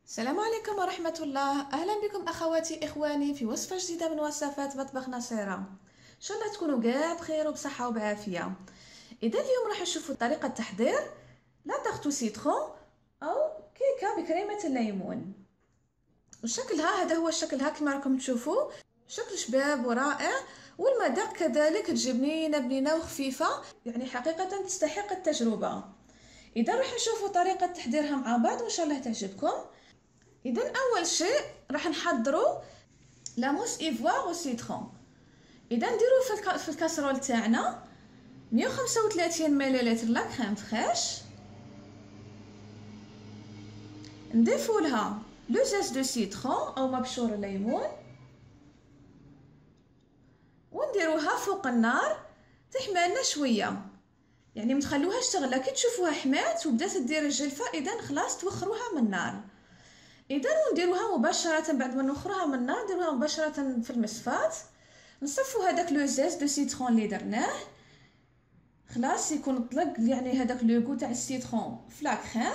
السلام عليكم ورحمة الله. أهلا بكم أخواتي إخواني في وصفة جديدة من وصفات مطبخ نصيرة. إن شاء الله تكونوا كاع بخير وبصحة وبعافية. إذا اليوم راح نشوفوا طريقة تحضير لا تارت سيترون أو كيكة بكريمة الليمون. وشكلها هذا هو شكلها كما راكم تشوفوا، شكل شباب ورائع، والمذاق كذلك تجيب بنينة وخفيفة، يعني حقيقة تستحق التجربة. إذا راح نشوفوا طريقة تحضيرها مع بعض وإن شاء الله تعجبكم. اذا اول شيء راح نحضروا لاموس ايفوار وسيترون. اذا نديروا في الكاسرول تاعنا 135 ملل لا كريم فريش، نضيفوا لها لو زيت دو سيترون او مبشور الليمون، ونديروها فوق النار تحملنا شويه، يعني ما تخلوهاش تغلى. كي تشوفوها حمات وبدات دير الجلفه اذا خلاص توخروها من النار. اذا نديروها مباشره بعد ما نخرها من النار، نديروها مباشره في المصفاه، نصفوا هذاك لو زيت دو سيترون اللي درناه، خلاص يكون طلق يعني هذاك لو غو تاع السيترون في لا كريم.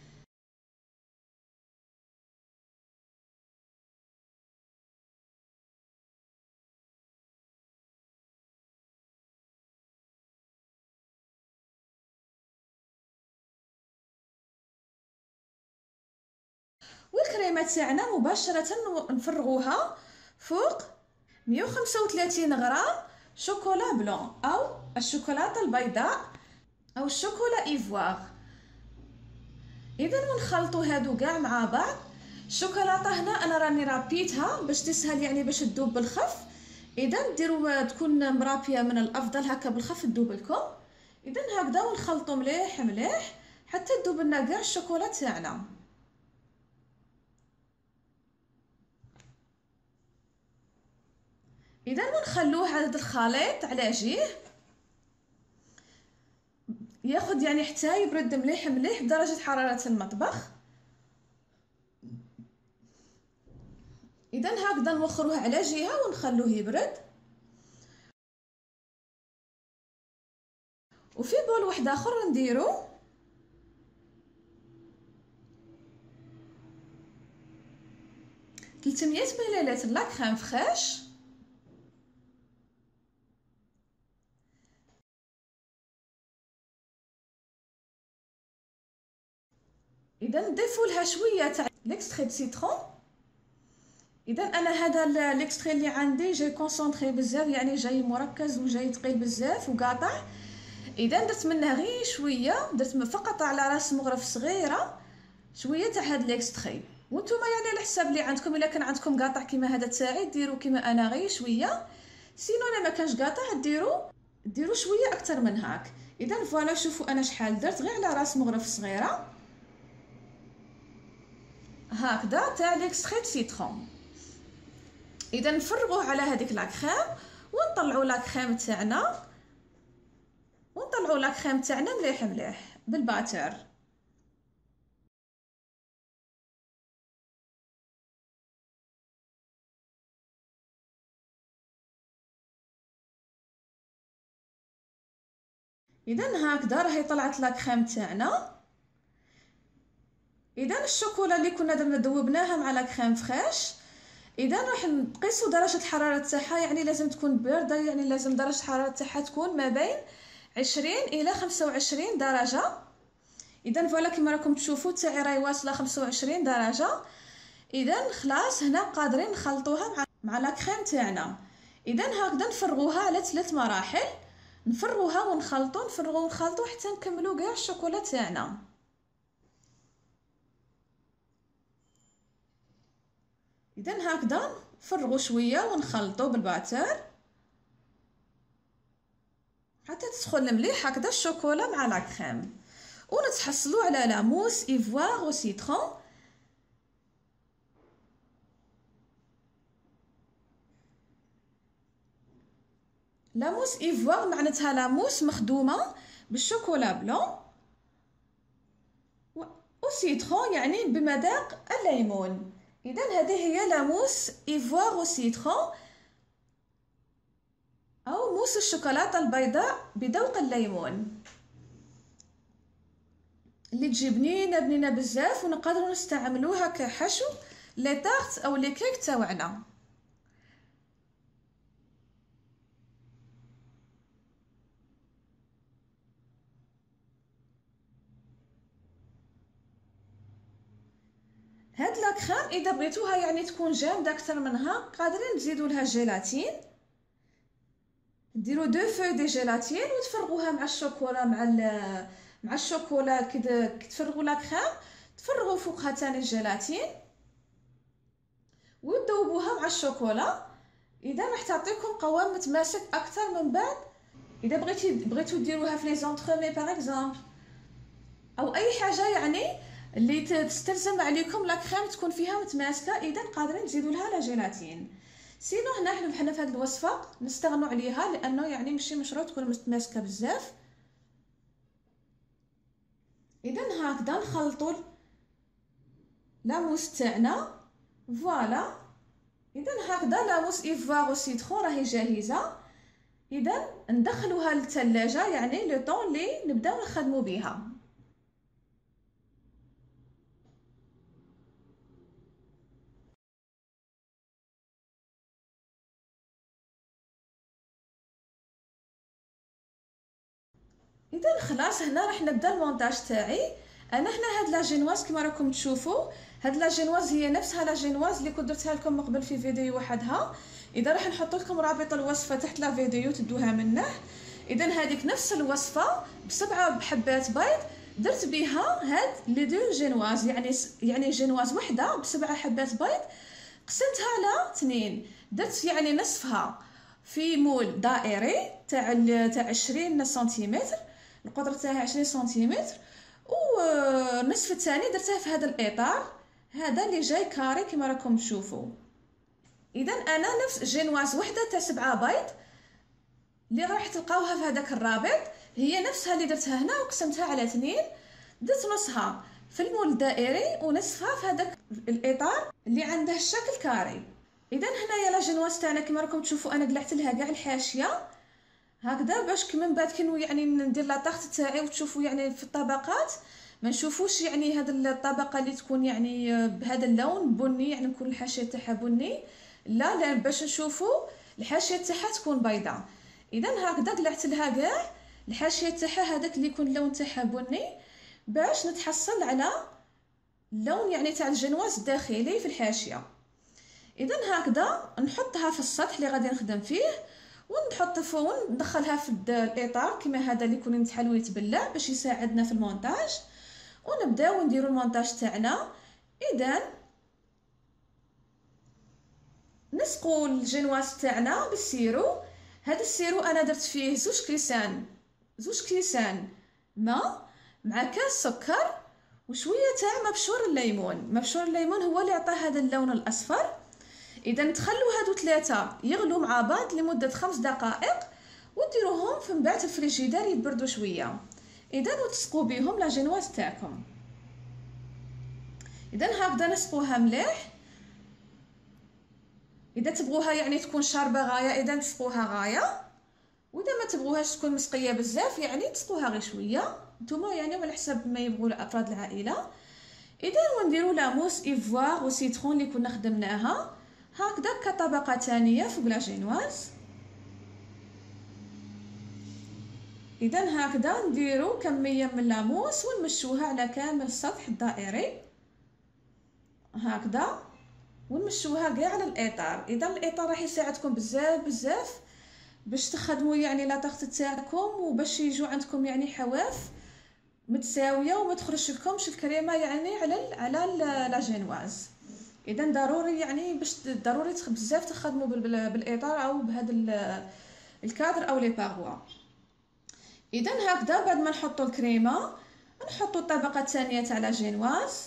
والكريمه تاعنا مباشره نفرغوها فوق 135 غرام شوكولا بلون او الشوكولاته البيضاء او الشوكولا ايفوار. اذا نخلطوا هادو كاع مع بعض. الشوكولاته هنا انا راني رابيتها باش تسهل، يعني باش تذوب بالخف. اذا ديروا تكون مرابيه من الافضل، هكا بالخف تذوب لكم. اذا هكذا ونخلطوا مليح مليح حتى تذوب لنا كاع الشوكولا تاعنا. اذا ونخلوه هذا الخليط على جيه ياخذ يعني حتى يبرد مليح مليح بدرجه حراره المطبخ. اذا هكذا نوخروه على جهه ونخلوه يبرد. وفي بول واحد اخر نديرو 300 ملل لا كريم فريش، اذا نضيفوا لها شويه تاع ليكستري دو سيترون. اذا انا هذا ليكستري اللي عندي جاي كونسونطري بزاف، يعني جاي مركز وجاي ثقيل بزاف وقاطع. اذا درت منه غير شويه، درت فقط على راس مغرف صغيره شويه تاع هاد ليكستري. وانتم يعني على حساب اللي عندكم، الا كان عندكم قاطع كيما هذا تاعي ديروا كيما انا غير شويه، سينو انا ما كانش قاطع ديروا شويه اكثر من هاك. اذا فوالا شوفوا انا شحال درت غير على راس مغرف صغيره هكذا تاع ليكستري سيترون. اذا نفرغوه على هذيك لا كريم ونطلعوا لا كريم تاعنا مليح مليح بالباتر. اذا هكذا راهي طلعت لا كريم تاعنا. اذا الشوكولا اللي كنا درنا ذوبناها مع لا كريم فريش، اذا راح نقيسوا درجه الحراره تاعها، يعني لازم تكون بارده، يعني لازم درجه الحراره تاعها تكون ما بين 20 الى 25 درجه. اذا فوالا كما راكم تشوفوا تاعي راهي واصله 25 درجه. اذا خلاص هنا قادرين نخلطوها مع لا كريم تاعنا. اذا هكذا نفرغوها على 3 مراحل، نفرغوها ونخلطوا نفرغوا ونخلطوا حتى نكملوا كاع الشوكولا تاعنا. اذا هكذا نفرغوا شويه ونخلطوا بالباتر حتى تسخن مليح هكذا الشوكولا مع لا كريم، ونتحصلوا على لاموس ايفوار وسيترون. لاموس ايفوار معناتها لاموس مخدومه بالشوكولا بلون، وسيترون يعني بمذاق الليمون. اذا هذه هي لاموس ايفوار وسيترون او موس الشوكولاته البيضاء بذوق الليمون. اللي تجي بنينه بنينه بزاف، ونقدروا نستعملوها كحشو لي طارت او لي كيك تاوعنا. هاد لاكريم اذا بغيتوها يعني تكون جامده اكثر منها، قادرين تزيدوا لها جيلاتين، ديروا دو فوي دي جيلاتين وتفرغوها مع الشوكولا مع الشوكولا كي تفرغوا لاكريم، تفرغوا فوقها تاني الجيلاتين وتذوبوها مع الشوكولا. اذا راح تعطيكم قوام متماسك اكثر من بعد. اذا بغيتو ديروها في لي زونترومي باغ اكزومبل او اي حاجه يعني اللي تستلزم عليكم لاكريم تكون فيها متماسكه، اذا قادرين تزيدوا لها لا جيلاتين. سينو هنا حنا في هذه الوصفه نستغنوا عليها لانه يعني ماشي مشروع تكون متماسكه بزاف. اذا هكذا نخلطوا لاموس تاعنا فوالا. اذا هكذا لاموس ايفوار وسيترون راهي جاهزه. اذا ندخلوها للثلاجه يعني لو طون لي نبداو نخدموا بها. اذا خلاص هنا راح نبدا المونتاج تاعي. انا هنا هاد لا جينواز كما راكم تشوفوا، هاد لا جينواز هي نفسها لا جينواز اللي كنت درتها لكم من قبل في فيديو وحدها. اذا راح نحط لكم رابط الوصفه تحت لا فيديو تدوها منه. اذا هذيك نفس الوصفه ب7 حبات بيض درت بها هاد لي دو جينواز، يعني جينواز وحده ب7 حبات بيض قسمتها على 2، درت يعني نصفها في مول دائري تاع 20 سنتيمتر، القطر تاعها 20 سنتيمتر، والنصف الثاني درته في هذا الاطار هذا اللي جاي كاري كما راكم تشوفوا. اذا انا نفس جينواز وحده تاع 7 بيض اللي راح تلقاوها في هذاك الرابط هي نفسها اللي درتها هنا وقسمتها على 2، درت نصها في المول الدائري ونصفها في هذاك الاطار اللي عنده الشكل كاري. اذا هنايا لا جينواز تاعنا كما راكم تشوفوا انا قلعت لها كاع الحاشيه هكذا باش كي من بعد كي يعني ندير لا طاغت تاعي وتشوفوا يعني في الطبقات ما نشوفوش يعني هذه الطبقه اللي تكون يعني بهذا اللون بني يعني نكون الحاشيه تاعها بني، لا باش نشوفوا الحاشيه تاعها تكون بيضاء. اذا هكذا قلعت لها كاع الحاشيه تاعها هذاك اللي يكون اللون تاعها بني باش نتحصل على اللون يعني تاع الجنواز الداخلي في الحاشيه. اذا هكذا نحطها في السطح اللي غادي نخدم فيه ونحط فوق ندخلها في الاطار كما هذا اللي يكون متحل ويتبلع باش يساعدنا في المونتاج، ونبداو نديروا المونتاج تاعنا. اذا نسقوا الجنواز تاعنا بالسيرو. هذا السيرو انا درت فيه زوج كيسان ماء مع كاس سكر وشويه تاع مبشور الليمون هو اللي عطاه هذا اللون الاصفر. اذا تخلوا هادو 3 يغلوا مع بعض لمده 5 دقائق وديروهم في بعد الفريجيدير يبردوا شويه. اذا وتسقوا بهم لا جينواز تاعكم. اذا هكذا نسقوها مليح. اذا تبغوها يعني تكون شاربه غايه اذا تسقوها غايه، واذا ما تبغوهاش تكون مسقيه بزاف يعني تسقوها غير شويه نتوما يعني على حسب ما يبغوا افراد العائله. اذا ونديروا لاموس ايفوار وسيترون اللي كنا خدمناها هكذا كطبقه ثانيه فوق لا جينواز. اذا هكذا نديروا كميه من اللاموس ونمشوها على كامل السطح الدائري هكذا ونمشوها كاع على الاطار. اذا الاطار راح يساعدكم بزاف باش تخدموا يعني لا طاغت تاعكم وباش يجوا عندكم يعني حواف متساويه وما تخرجش لكمش الكريمه يعني على لا جينواز. اذا ضروري يعني باش ضروري بزاف تخدموا بالاطار او بهذا الكادر او لي باغوا. اذا هكذا بعد ما نحطوا الكريمه نحطوا الطبقه الثانيه تاع لا جينواز.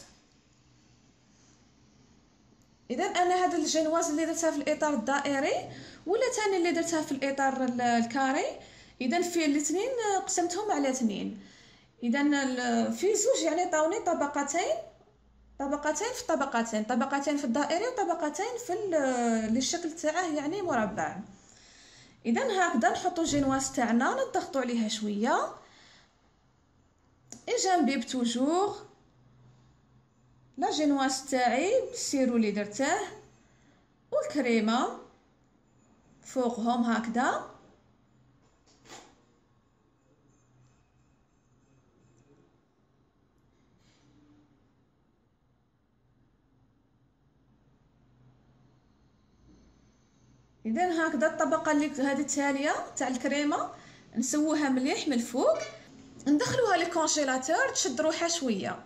اذا انا هذا الجينواز اللي درتها في الاطار الدائري ولا ثاني اللي درتها في الاطار الكاري، اذا في الاثنين قسمتهم على 2. اذا في زوج يعني طاوني طبقتين في طبقتين في الدائري وطبقتين في اللي الشكل تاعه يعني مربع. اذا هكذا نحطوا الجينواز تاعنا نضغطوا عليها شويه اي جنبي توجور لا جينواز تاعي بالسيرو اللي درته والكريمه فوقهم هكذا. اذا هكذا الطبقه اللي هذه التاليه تاع الكريمه نسووها مليح من الفوق، ندخلوها للكونجيلاتور تشد روحها شويه.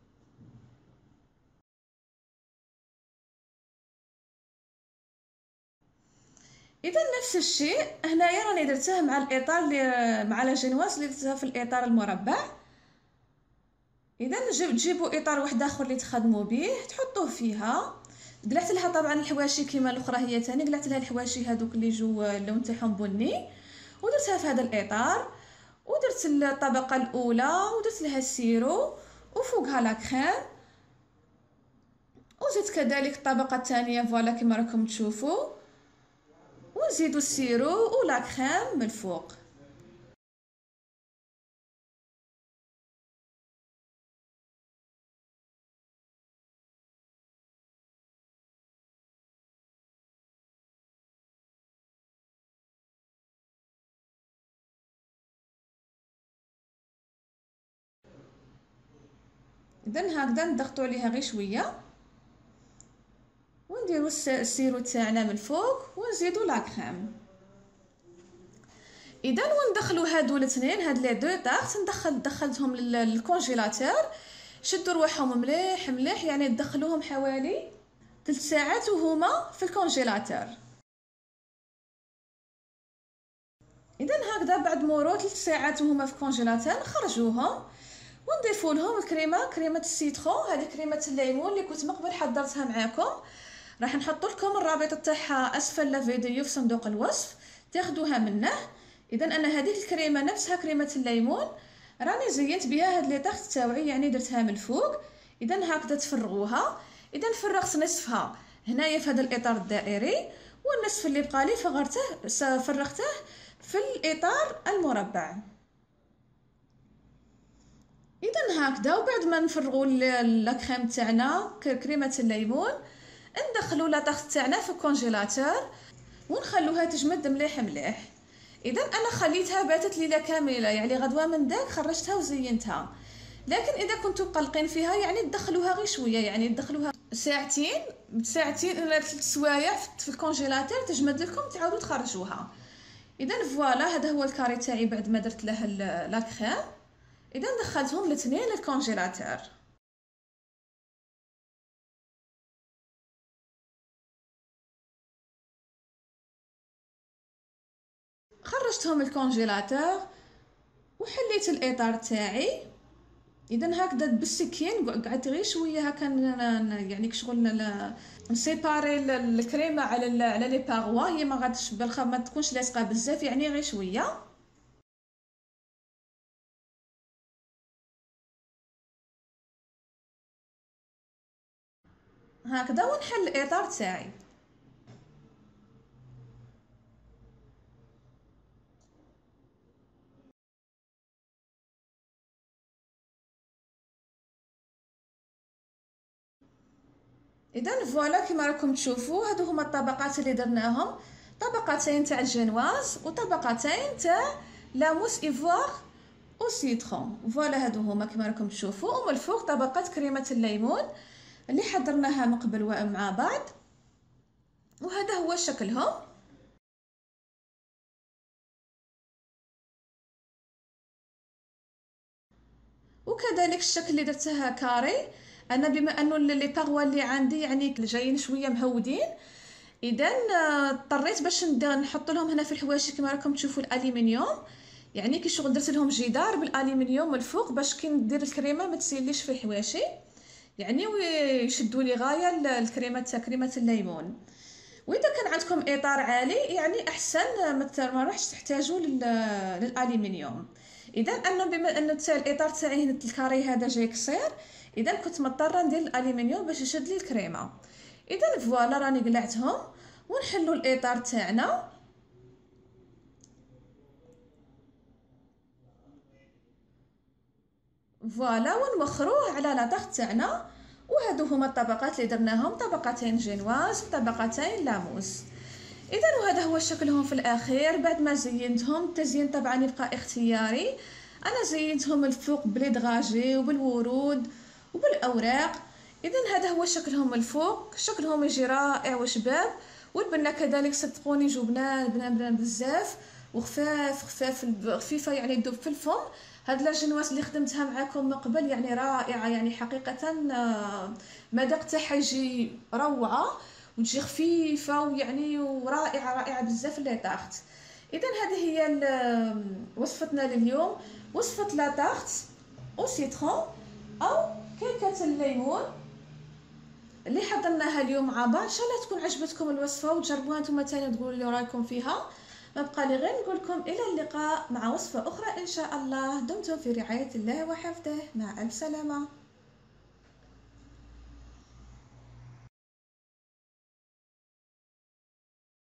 اذا نفس الشيء هنايا راني درته مع الاطار اللي مع لا جينواز اللي درتها في الاطار المربع. اذا تجيبوا اطار واحد اخر اللي تخدموا به تحطوه فيها. قلعت لها طبعا الحواشي كيما الاخرى هي ثاني، قلعت لها الحواشي هذوك اللي جو اللون تاعهم بني ودرتها في هذا الاطار، ودرت الطبقه الاولى ودرت لها السيرو وفوقها لا كريم، وزدت كذلك الطبقه الثانيه فوالا كما راكم تشوفوا، ونزيدو السيرو ولا كريم من الفوق. اذا هكذا نضغطوا عليها غير شويه ونديروا السيرو تاعنا من الفوق ونزيدوا لا كريم. اذا وندخلوا هادو الاثنين هاد لي دو طارت دخلتهم للكونجيلاتور، شدوا رواحهم مليح مليح يعني تدخلوهم حوالي 3 ساعات وهما في الكونجيلاتور. اذا هكذا بعد مرور 3 ساعات وهما في الكونجيلاتور نخرجوهم ونضيفوا لهم الكريمه، كريمه السيترون، هذه كريمه الليمون اللي كنت من قبل حضرتها معاكم، راح نحط لكم الرابط تاعها اسفل الفيديو في صندوق الوصف تاخذوها منه. اذا انا هذه الكريمه نفسها كريمه الليمون راني زينت بها هاد لي طاغت تاوعي يعني درتها من الفوق. اذا هكذا تفرغوها. اذا فرغت نصفها هنايا في هذا الاطار الدائري، والنصف اللي بقى لي فرغته في الاطار المربع. اذا هكذا وبعد ما نفرغوا لاكريم تاعنا كريمه الليمون ندخلوا لا طاغت تاعنا في الكونجيلاتور ونخلوها تجمد مليح مليح. اذا انا خليتها باتت ليله كامله يعني غدوه من داك خرجتها وزينتها، لكن اذا كنتم قلقين فيها يعني تدخلوها غير شويه، يعني تدخلوها ساعتين ولا 3 سوايع في الكونجيلاتور تجمد لكم تعاودوا تخرجوها. اذا فوالا هذا هو الكاري تاعي بعد ما درت له لا كريم. اذا دخلتهم الاثنين للكونجيلاتور. خرجتهم الكونجيلاتور وحليت الاطار تاعي. اذا هكذا بالسكين قعدت غير شويه هكا يعني كشغل نسيباري الكريمه على لي باغوا، هي ما غادش بالخا ما تكونش لاصقه بزاف يعني غير شويه هكذا ونحل الاطار تاعي. اذا فوالا كما راكم تشوفوا هادو هما الطبقات اللي درناهم، طبقتين تاع الجينواز وطبقتين تاع لاموس ايفوار او سيترون. فوالا هادو هما كما راكم تشوفوا، ومن الفوق طبقه كريمه الليمون اللي حضرناها من قبل مع بعض، وهذا هو شكلهم. وكذلك الشكل اللي درتها كاري، انا بما انه لي باغوا اللي عندي يعني جايين شويه مهودين، اذا اضطريت باش نحط لهم هنا في الحواشي كما راكم تشوفوا الالومنيوم، يعني كي شغل درت لهم جدار بالالومنيوم من الفوق باش كي ندير الكريمه ما تسيليش في الحواشي يعني ويشدوا لي غايه الكريمه تاع كريمه الليمون. واذا كان عندكم اطار عالي يعني احسن ما راحش تحتاجوا للالومنيوم. اذا انا بما ان الاطار تاعي الكاري هذا جاي قصير، اذا كنت مضطره ندير الالومنيوم باش يشد لي الكريمه. اذا فوالا راني قلعتهم ونحلوا الاطار تاعنا. فوالا، ونوخروه على لا طاغ تاعنا. وهادو هما الطبقات اللي درناهم، طبقتين جينواز وطبقتين لاموس. اذا وهذا هو شكلهم في الاخير بعد ما زينتهم. التزيين طبعا يبقى اختياري. انا زينتهم الفوق بليدغاجي وبالورود وبالاوراق. اذا هذا هو شكلهم الفوق، شكلهم يجي رائع وشباب. والبنه كذلك صدقوني يجوا بنان بنان بنان بزاف، وخفاف خفيفه يعني تذوب في الفم. هاد لاجينواس اللي خدمتها معاكم من قبل يعني رائعه، يعني حقيقه مذاق تاعها يجي روعه، وتجي خفيفه ويعني ورائعه رائعه بزاف اللي طاغت. اذا هذه هي وصفتنا لليوم، وصفه لا طاغت او سيترون او كيكه الليمون اللي حضرناها اليوم مع بعض. ان شاء الله تكون عجبتكم الوصفه وتجربوها نتوما تاني وتقولوا لي رايكم فيها. ما بقى لي غير نقول لكم الى اللقاء مع وصفه اخرى ان شاء الله. دمتم في رعايه الله وحفظه، مع الف سلامه.